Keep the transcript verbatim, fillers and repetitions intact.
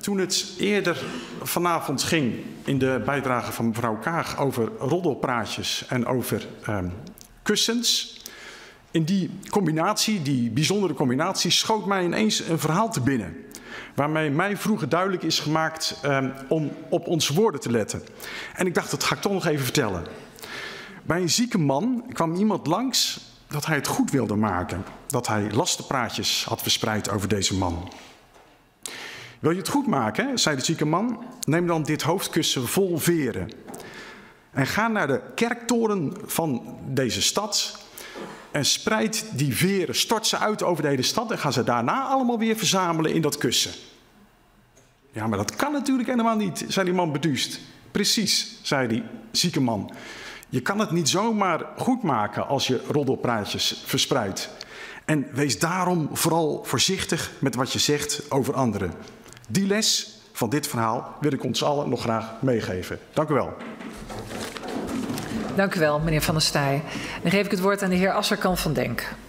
toen het eerder vanavond ging in de bijdrage van mevrouw Kaag over roddelpraatjes en over um, kussens. In die combinatie, die bijzondere combinatie, schoot mij ineens een verhaal te binnen. Waarmee mij vroeger duidelijk is gemaakt um, om op onze woorden te letten. En ik dacht, dat ga ik toch nog even vertellen. Bij een zieke man kwam iemand langs dat hij het goed wilde maken. Dat hij lastenpraatjes had verspreid over deze man. Wil je het goed maken, zei de zieke man, neem dan dit hoofdkussen vol veren. En ga naar de kerktoren van deze stad en spreid die veren, stort ze uit over de hele stad en ga ze daarna allemaal weer verzamelen in dat kussen. Ja, maar dat kan natuurlijk helemaal niet, zei die man beduust. Precies, zei die zieke man. Je kan het niet zomaar goed maken als je roddelpraatjes verspreidt. En wees daarom vooral voorzichtig met wat je zegt over anderen. Die les van dit verhaal wil ik ons allen nog graag meegeven. Dank u wel. Dank u wel, meneer Van der Staaij. Dan geef ik het woord aan de heer Asserkan van Denk.